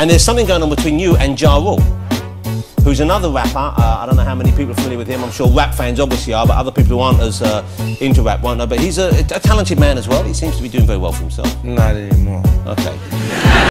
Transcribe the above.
And there's something going on between you and Ja Rule, who's another rapper. I don't know how many people are familiar with him. I'm sure rap fans obviously are, but other people who aren't as into rap won't know. But he's a talented man as well. He seems to be doing very well for himself. Not anymore. Okay.